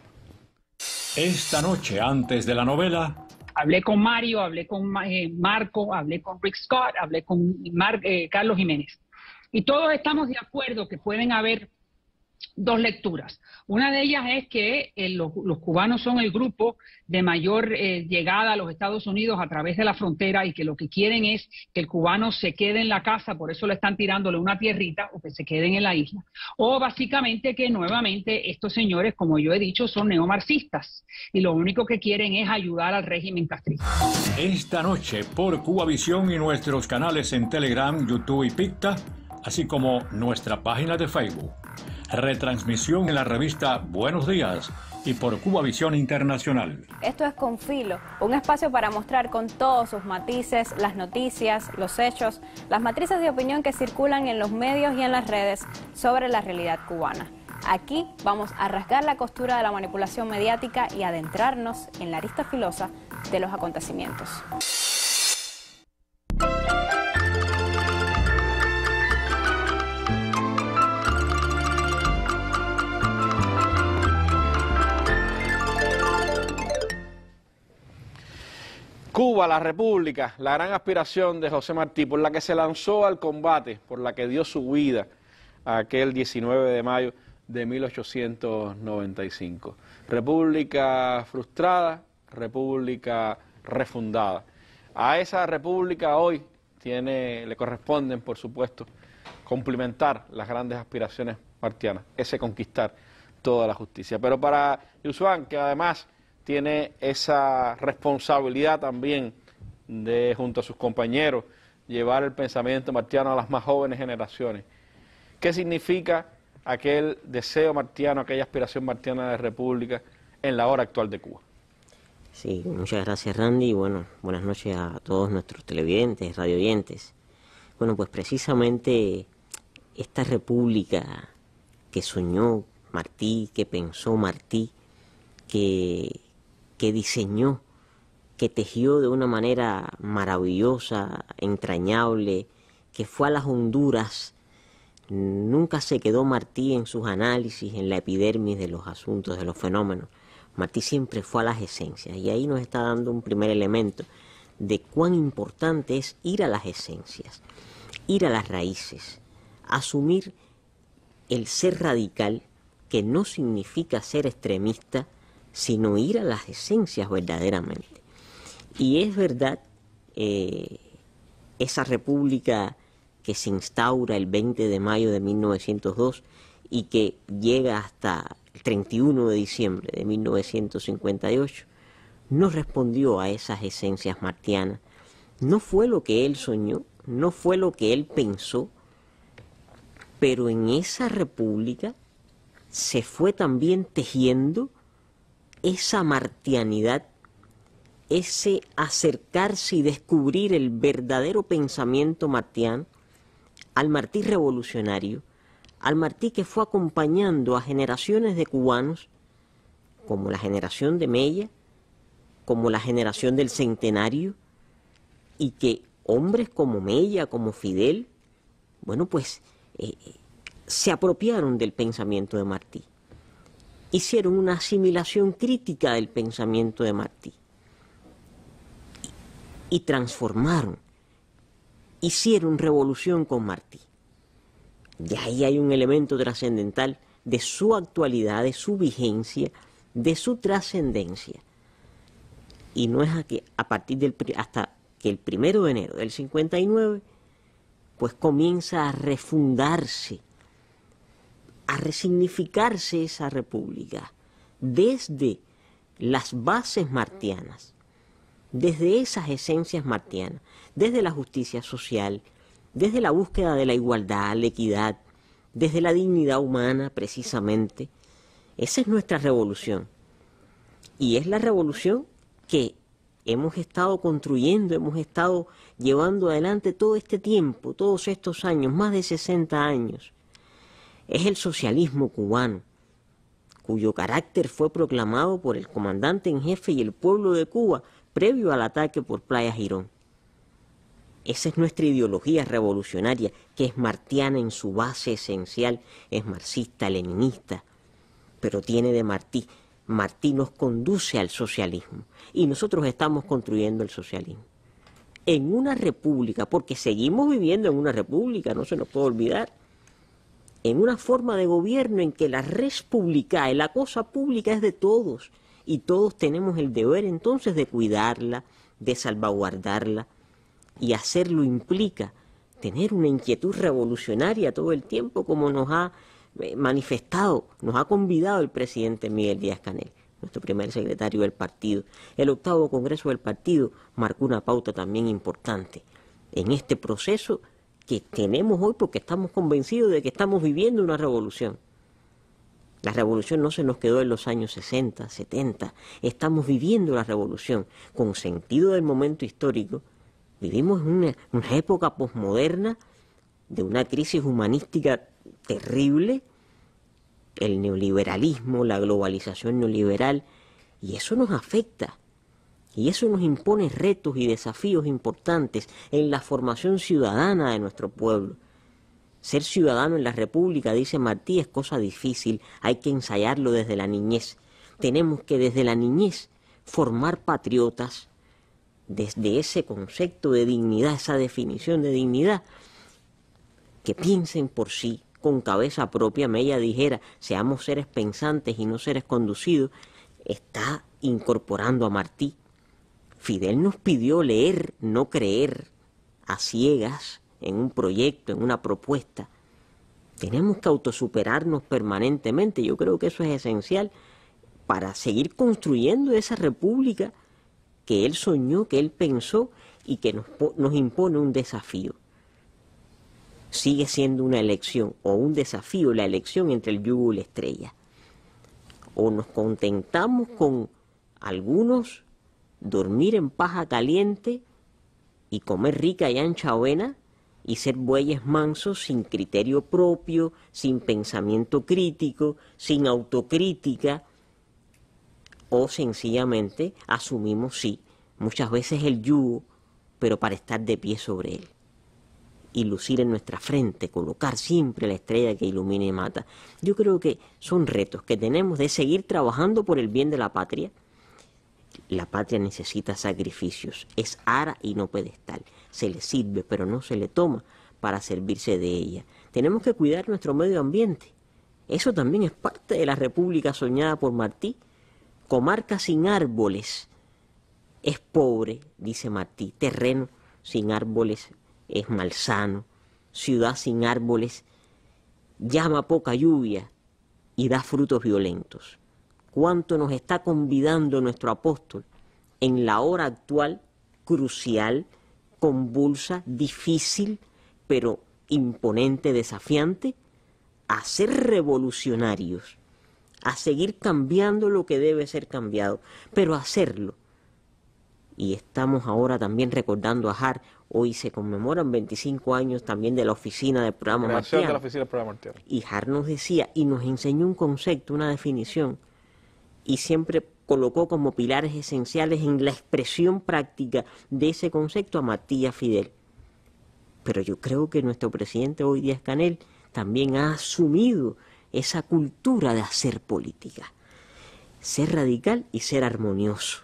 Esta noche, antes de la novela...
Hablé con Mario, hablé con eh, Marco, hablé con Rick Scott, hablé con Mar eh, Carlos Jiménez. Y todos estamos de acuerdo que pueden haber dos lecturas. Una de ellas es que eh, los, los cubanos son el grupo de mayor eh, llegada a los Estados Unidos a través de la frontera y que lo que quieren es que el cubano se quede en la casa, por eso le están tirándole una tierrita o que se queden en la isla. O básicamente que nuevamente estos señores, como yo he dicho, son neomarxistas y lo único que quieren es ayudar al régimen castrista.
Esta noche por Cubavisión y nuestros canales en Telegram, YouTube y Picta, así como nuestra página de Facebook. Retransmisión en la revista Buenos Días y por Cubavisión Internacional.
Esto es Con Filo, un espacio para mostrar con todos sus matices las noticias, los hechos, las matrices de opinión que circulan en los medios y en las redes sobre la realidad cubana. Aquí vamos a rasgar la costura de la manipulación mediática y adentrarnos en la arista filosa de los acontecimientos.
Cuba, la República, la gran aspiración de José Martí, por la que se lanzó al combate, por la que dio su vida aquel diecinueve de mayo de mil ochocientos noventa y cinco. República frustrada, república refundada. A esa república hoy tiene, le corresponden, por supuesto, cumplimentar las grandes aspiraciones martianas, ese conquistar toda la justicia. Pero para Yusuan, que además tiene esa responsabilidad también de, junto a sus compañeros, llevar el pensamiento martiano a las más jóvenes generaciones. ¿Qué significa aquel deseo martiano, aquella aspiración martiana de república en la hora actual de Cuba?
Sí, muchas gracias, Randy, y bueno, buenas noches a todos nuestros televidentes, radioyentes. Bueno, pues precisamente esta república que soñó Martí, que pensó Martí, que... que diseñó, que tejió de una manera maravillosa, entrañable, que fue a las Honduras Nunca se quedó Martí en sus análisis, en la epidermis de los asuntos, de los fenómenos. Martí siempre fue a las esencias, y ahí nos está dando un primer elemento de cuán importante es ir a las esencias, ir a las raíces, asumir el ser radical, que no significa ser extremista, sino ir a las esencias verdaderamente. Y es verdad, eh, esa república que se instaura el veinte de mayo de mil novecientos dos y que llega hasta el treinta y uno de diciembre de mil novecientos cincuenta y ocho, no respondió a esas esencias martianas, no fue lo que él soñó, no fue lo que él pensó, pero en esa república se fue también tejiendo esa martianidad, ese acercarse y descubrir el verdadero pensamiento martiano, al Martí revolucionario, al Martí que fue acompañando a generaciones de cubanos, como la generación de Mella, como la generación del Centenario, y que hombres como Mella, como Fidel, bueno, pues eh, se apropiaron del pensamiento de Martí, hicieron una asimilación crítica del pensamiento de Martí, y, y transformaron, hicieron revolución con Martí. Y ahí hay un elemento trascendental de su actualidad, de su vigencia, de su trascendencia. Y no es a que a partir del hasta que el primero de enero del cincuenta y nueve, pues comienza a refundarse, a resignificarse esa república desde las bases martianas, desde esas esencias martianas, desde la justicia social, desde la búsqueda de la igualdad, la equidad, desde la dignidad humana precisamente. Esa es nuestra revolución. Y es la revolución que hemos estado construyendo, hemos estado llevando adelante todo este tiempo, todos estos años, más de sesenta años. Es el socialismo cubano, cuyo carácter fue proclamado por el comandante en jefe y el pueblo de Cuba previo al ataque por Playa Girón. Esa es nuestra ideología revolucionaria, que es martiana en su base esencial, es marxista, leninista, pero tiene de Martí. Martí nos conduce al socialismo y nosotros estamos construyendo el socialismo en una república, porque seguimos viviendo en una república, no se nos puede olvidar, en una forma de gobierno en que la res publicae, la cosa pública es de todos y todos tenemos el deber entonces de cuidarla, de salvaguardarla, y hacerlo implica tener una inquietud revolucionaria todo el tiempo, como nos ha manifestado, nos ha convidado el presidente Miguel Díaz-Canel, nuestro primer secretario del partido. El octavo congreso del partido marcó una pauta también importante en este proceso que tenemos hoy, porque estamos convencidos de que estamos viviendo una revolución. La revolución no se nos quedó en los años sesenta, setenta, estamos viviendo la revolución con sentido del momento histórico. Vivimos en una, una época posmoderna de una crisis humanística terrible, el neoliberalismo, la globalización neoliberal, y eso nos afecta, y eso nos impone retos y desafíos importantes en la formación ciudadana de nuestro pueblo. Ser ciudadano en la República, dice Martí, es cosa difícil, hay que ensayarlo desde la niñez. Tenemos que desde la niñez formar patriotas, desde ese concepto de dignidad, esa definición de dignidad, que piensen por sí, con cabeza propia. Mella dijera, seamos seres pensantes y no seres conducidos, está incorporando a Martí. Fidel nos pidió leer, no creer, a ciegas, en un proyecto, en una propuesta. Tenemos que autosuperarnos permanentemente, yo creo que eso es esencial para seguir construyendo esa república que él soñó, que él pensó y que nos, nos impone un desafío. Sigue siendo una elección o un desafío la elección entre el yugo y la estrella. O nos contentamos con algunos dormir en paja caliente y comer rica y ancha avena y ser bueyes mansos sin criterio propio, sin pensamiento crítico, sin autocrítica, o sencillamente asumimos, sí, muchas veces el yugo, pero para estar de pie sobre él. y lucir en nuestra frente, colocar siempre la estrella que ilumina y mata. Yo creo que son retos que tenemos de seguir trabajando por el bien de la patria. La patria necesita sacrificios, es ara y no pedestal, se le sirve pero no se le toma para servirse de ella. Tenemos que cuidar nuestro medio ambiente, eso también es parte de la república soñada por Martí. Comarca sin árboles es pobre, dice Martí, terreno sin árboles es malsano, ciudad sin árboles llama poca lluvia y da frutos violentos. ¿Cuánto nos está convidando nuestro apóstol en la hora actual, crucial, convulsa, difícil, pero imponente, desafiante, a ser revolucionarios, a seguir cambiando lo que debe ser cambiado, pero a hacerlo? Y estamos ahora también recordando a Hart. Hoy se conmemoran veinticinco años también de la oficina del programa Martiano.
de la oficina del programa Martiano.
Y Hart nos decía, y nos enseñó un concepto, una definición, y siempre colocó como pilares esenciales en la expresión práctica de ese concepto a Matías Fidel. Pero yo creo que nuestro presidente hoy, Díaz-Canel, también ha asumido esa cultura de hacer política, ser radical y ser armonioso.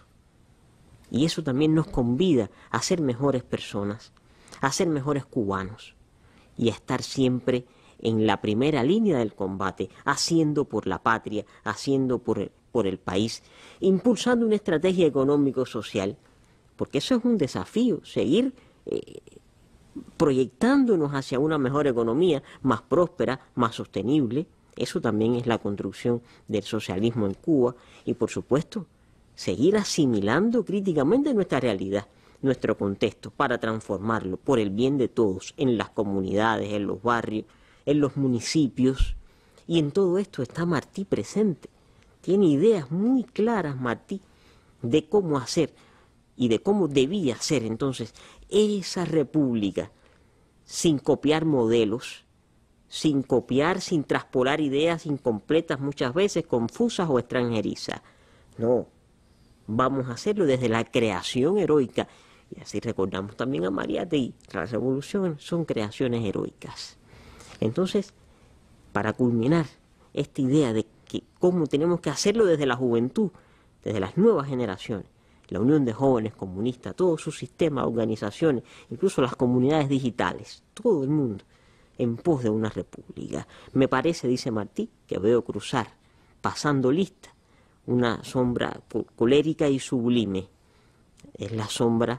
Y eso también nos convida a ser mejores personas, a ser mejores cubanos y a estar siempre en la primera línea del combate, haciendo por la patria, haciendo por el, por el país, impulsando una estrategia económico-social, porque eso es un desafío, seguir eh, proyectándonos hacia una mejor economía, más próspera, más sostenible. Eso también es la construcción del socialismo en Cuba y, por supuesto, seguir asimilando críticamente nuestra realidad, nuestro contexto, para transformarlo por el bien de todos, en las comunidades, en los barrios, en los municipios. Y en todo esto está Martí presente. Tiene ideas muy claras Martí de cómo hacer y de cómo debía ser entonces esa república, sin copiar modelos, sin copiar, sin traspolar ideas incompletas, muchas veces confusas o extranjerizas. No. Vamos a hacerlo desde la creación heroica. Y así recordamos también a Mariátegui. Las revoluciones son creaciones heroicas. Entonces, para culminar esta idea de que cómo tenemos que hacerlo desde la juventud, desde las nuevas generaciones, la Unión de Jóvenes Comunistas, todo su sistema de organizaciones, incluso las comunidades digitales, todo el mundo, en pos de una república. Me parece, dice Martí, que veo cruzar, pasando lista, una sombra colérica y sublime. Es la sombra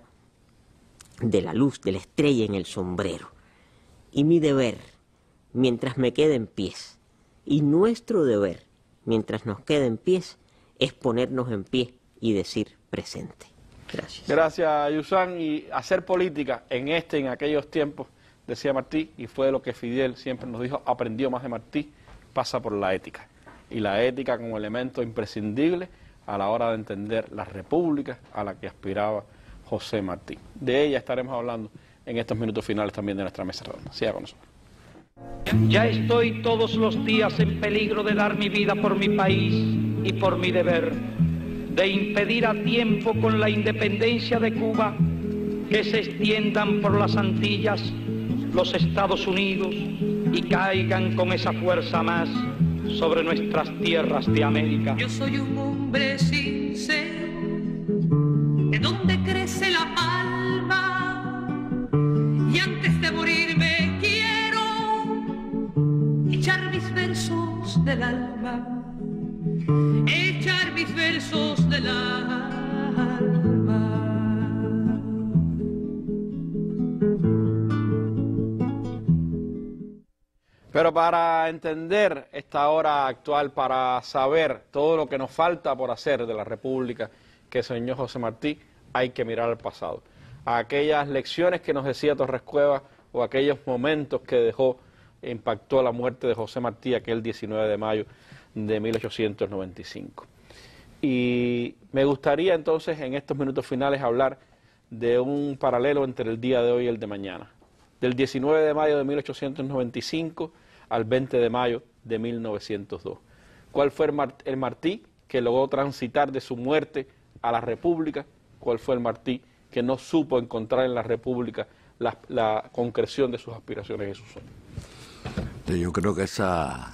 de la luz, de la estrella en el sombrero. Y mi deber, mientras me quede en pies, y nuestro deber, mientras nos quede en pies, es ponernos en pie y decir presente. Gracias.
Gracias, Yusan. Y hacer política en este, en aquellos tiempos, decía Martí, y fue lo que Fidel siempre nos dijo, aprendió más de Martí, pasa por la ética. Y la ética como elemento imprescindible a la hora de entender la república a la que aspiraba José Martí. De ella estaremos hablando en estos minutos finales también de nuestra mesa redonda. Siga con nosotros.
Ya estoy todos los días en peligro de dar mi vida por mi país y por mi deber, de impedir a tiempo con la independencia de Cuba que se extiendan por las Antillas los Estados Unidos y caigan con esa fuerza más sobre nuestras tierras de América.
Yo soy un hombre sincero, de donde crece la palma, y antes de morirme quiero echar mis versos del alma, echar mis versos del alma.
Pero para entender esta hora actual, para saber todo lo que nos falta por hacer de la república que soñó José Martí, hay que mirar al pasado. A aquellas lecciones que nos decía Torres Cuevas o aquellos momentos que dejó, impactó la muerte de José Martí aquel diecinueve de mayo de mil ochocientos noventa y cinco. Y me gustaría entonces en estos minutos finales hablar de un paralelo entre el día de hoy y el de mañana. Del diecinueve de mayo de mil ochocientos noventa y cinco al veinte de mayo de mil novecientos dos. ¿Cuál fue el, Mart el Martí que logró transitar de su muerte a la República? ¿Cuál fue el Martí que no supo encontrar en la República la, la concreción de sus aspiraciones y sus sueños.
Yo creo que esa,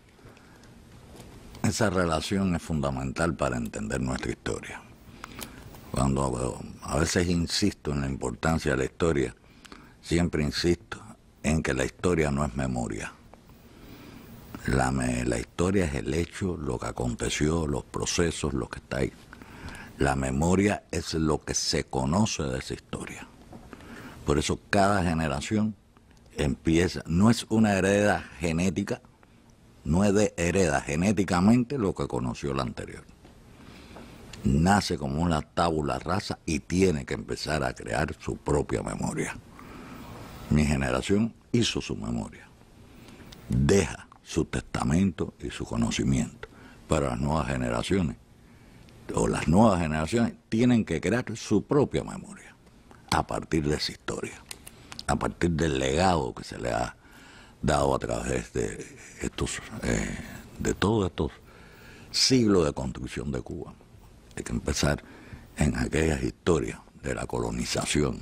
esa relación es fundamental para entender nuestra historia. Cuando a veces insisto en la importancia de la historia, siempre insisto en que la historia no es memoria. La, la historia es el hecho, lo que aconteció, los procesos, lo que está ahí. La memoria es lo que se conoce de esa historia. Por eso cada generación empieza, no es una hereda genética, no es de hereda genéticamente lo que conoció la anterior. Nace como una tabula rasa y tiene que empezar a crear su propia memoria. Mi generación hizo su memoria, deja su testamento y su conocimiento, pero las nuevas generaciones, o las nuevas generaciones, tienen que crear su propia memoria, a partir de esa historia, a partir del legado que se le ha dado a través de estos, eh, de todos estos siglos de construcción de Cuba. Hay que empezar en aquellas historias de la colonización.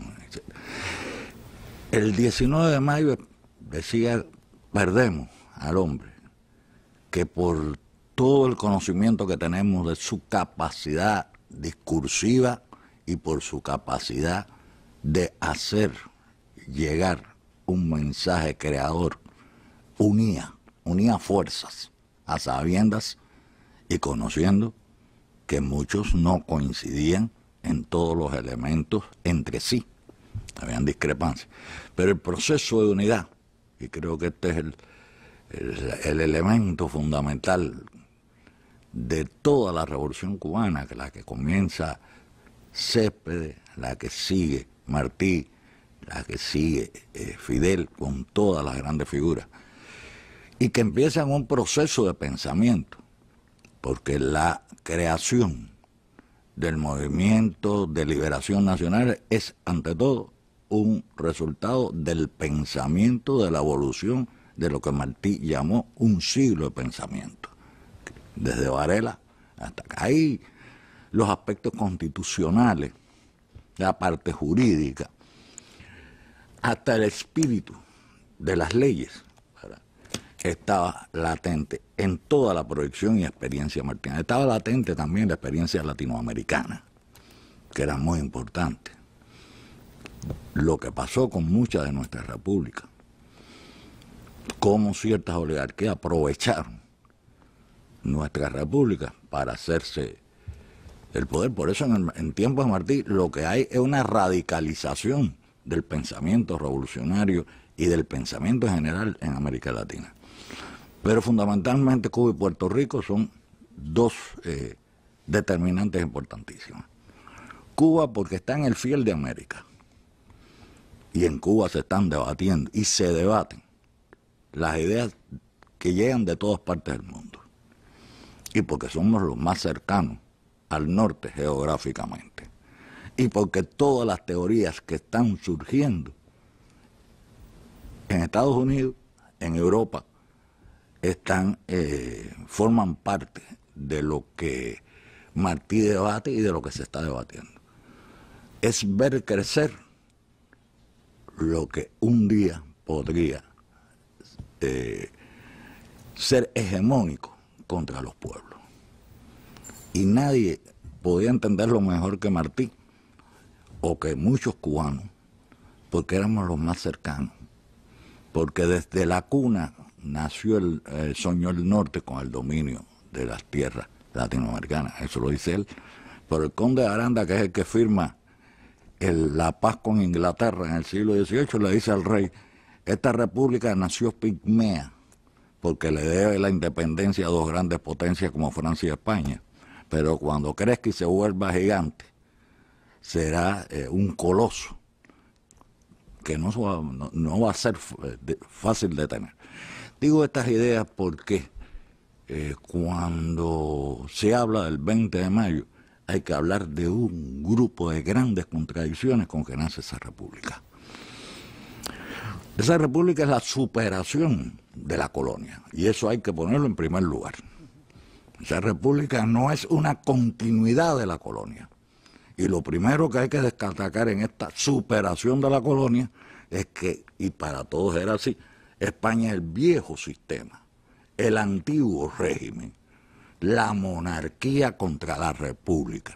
El diecinueve de mayo decía, perdemos al hombre, que por todo el conocimiento que tenemos de su capacidad discursiva y por su capacidad de hacer llegar un mensaje creador, unía, unía fuerzas a sabiendas y conociendo que muchos no coincidían en todos los elementos entre sí, habían discrepancias, pero el proceso de unidad, y creo que este es el, el, el elemento fundamental de toda la revolución cubana, que la que comienza Céspedes, la que sigue Martí, la que sigue eh, Fidel, con todas las grandes figuras, y que empiezan un proceso de pensamiento, porque la creación del movimiento de liberación nacional es, ante todo, un resultado del pensamiento, de la evolución de lo que Martí llamó un siglo de pensamiento. Desde Varela hasta acá. Ahí los aspectos constitucionales, la parte jurídica, hasta el espíritu de las leyes, ¿verdad?, estaba latente en toda la proyección y experiencia martina. Estaba latente también la experiencia latinoamericana, que era muy importante. Lo que pasó con muchas de nuestras repúblicas, cómo ciertas oligarquías aprovecharon nuestras repúblicas para hacerse el poder. Por eso en, el, en tiempos de Martí lo que hay es una radicalización del pensamiento revolucionario y del pensamiento en general en América Latina. Pero fundamentalmente Cuba y Puerto Rico son dos eh, determinantes importantísimos. Cuba porque está en el fiel de América, y en Cuba se están debatiendo y se debaten las ideas que llegan de todas partes del mundo, y porque somos los más cercanos al norte geográficamente, y porque todas las teorías que están surgiendo en Estados Unidos, en Europa, están eh, forman parte de lo que Martí debate y de lo que se está debatiendo. Es ver crecer lo que un día podría eh, ser hegemónico contra los pueblos. Y nadie podía entenderlo mejor que Martí, o que muchos cubanos, porque éramos los más cercanos, porque desde la cuna nació el eh, soñó el norte con el dominio de las tierras latinoamericanas, eso lo dice él, pero el conde de Aranda, que es el que firma el, la paz con Inglaterra en el siglo dieciocho, le dice al rey, esta república nació pigmea, porque le debe la independencia a dos grandes potencias como Francia y España, pero cuando crezca y se vuelva gigante, será eh, un coloso, que no, no, no va a ser fácil de tener. Digo estas ideas porque eh, cuando se habla del veinte de mayo, hay que hablar de un grupo de grandes contradicciones con que nace esa república. Esa república es la superación de la colonia, y eso hay que ponerlo en primer lugar. Esa república no es una continuidad de la colonia, Y lo primero que hay que destacar en esta superación de la colonia es que, y para todos era así, España es el viejo sistema, el antiguo régimen, la monarquía contra la república.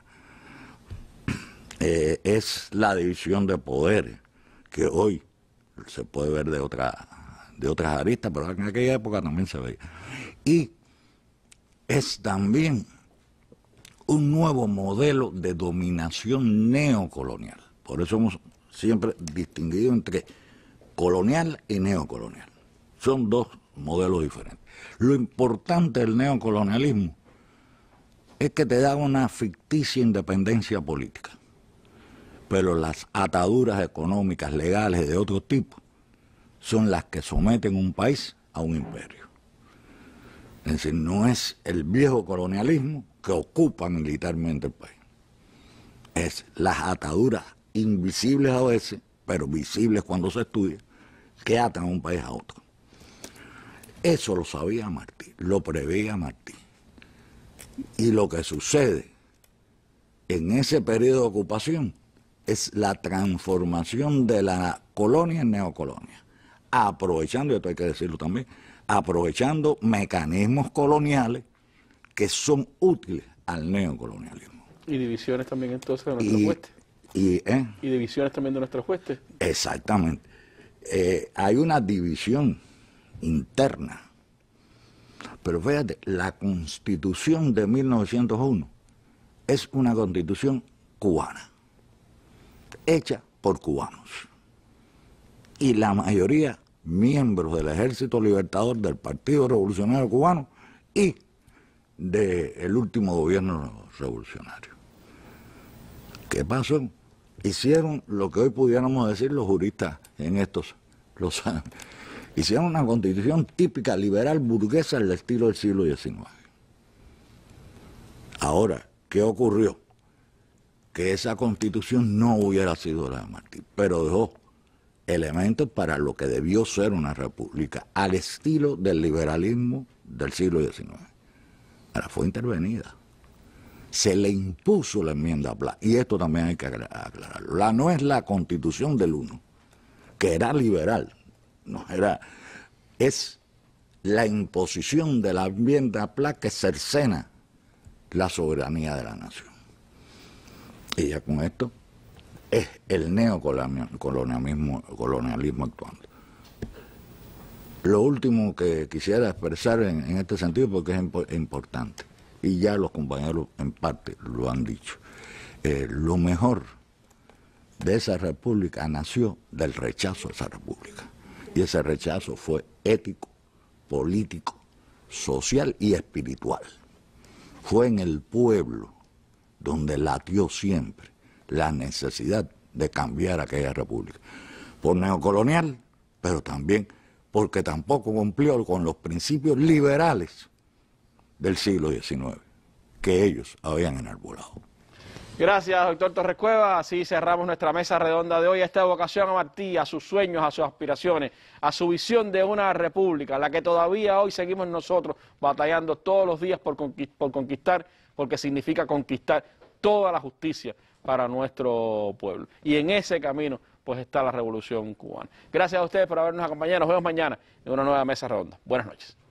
Eh, es la división de poderes que hoy se puede ver de, otra, de otras aristas, pero en aquella época también se veía. Y es también un nuevo modelo de dominación neocolonial. Por eso hemos siempre distinguido entre colonial y neocolonial. Son dos modelos diferentes. Lo importante del neocolonialismo es que te da una ficticia independencia política, pero las ataduras económicas, legales y de otro tipo son las que someten un país a un imperio. Es decir, no es el viejo colonialismo que ocupa militarmente el país. Es las ataduras invisibles a veces, pero visibles cuando se estudia, que atan a un país a otro. Eso lo sabía Martí, lo preveía Martí. Y lo que sucede en ese periodo de ocupación es la transformación de la colonia en neocolonia, aprovechando, y esto hay que decirlo también, aprovechando mecanismos coloniales que son útiles al neocolonialismo.
Y divisiones también entonces de nuestros
y,
huestes.
Y, ¿eh?
y divisiones también de nuestros huestes.
Exactamente. Eh, hay una división interna. Pero fíjate, la Constitución de mil novecientos uno es una Constitución cubana, hecha por cubanos. Y la mayoría miembros del Ejército Libertador, del Partido Revolucionario Cubano y del último gobierno revolucionario. ¿Qué pasó? Hicieron lo que hoy pudiéramos decir los juristas en estos los años. Hicieron una constitución típica liberal burguesa del estilo del siglo diecinueve. Ahora, ¿qué ocurrió? Que esa constitución no hubiera sido la de Martí, pero dejó elementos para lo que debió ser una república, al estilo del liberalismo del siglo diecinueve. Ahora fue intervenida. Se le impuso la enmienda a Pla, y esto también hay que aclararlo. La no es la constitución del uno, que era liberal, no era, es la imposición de la enmienda a Pla que cercena la soberanía de la nación. Y ya con esto es el neocolonialismo colonialismo actuando. Lo último que quisiera expresar en, en este sentido, porque es impo importante, y ya los compañeros en parte lo han dicho, eh, lo mejor de esa república nació del rechazo a esa república. Y ese rechazo fue ético, político, social y espiritual. Fue en el pueblo donde latió siempre la necesidad de cambiar aquella república. Por neocolonial, pero también porque tampoco cumplió con los principios liberales del siglo diecinueve, que ellos habían enarbolado.
Gracias, doctor Torres Cueva. Así cerramos nuestra mesa redonda de hoy. Esta evocación a Martí, a sus sueños, a sus aspiraciones, a su visión de una república, la que todavía hoy seguimos nosotros batallando todos los días por conquistar, porque significa conquistar toda la justicia para nuestro pueblo. Y en ese camino pues está la revolución cubana. Gracias a ustedes por habernos acompañado. Nos vemos mañana en una nueva mesa redonda. Buenas noches.